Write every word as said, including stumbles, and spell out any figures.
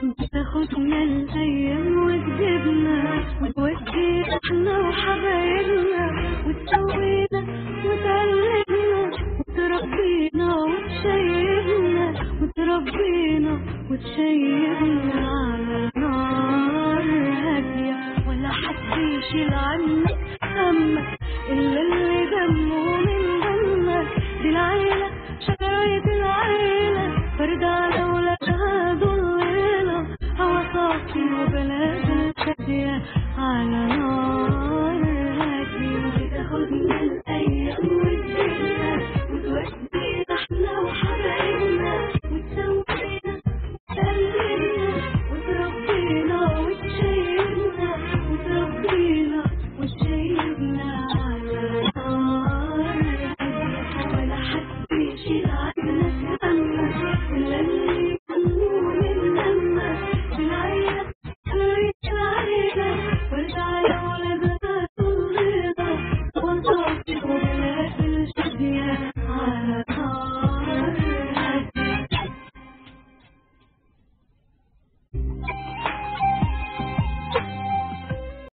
بتاخدنا الأيام وتجيبنا وتودينا احنا وحبايبنا وتسوينا وتعلمنا وتربينا وتشيبنا وتربينا وتشيبنا على نار هادية ولا حد يشيل عنك همك إلا اللي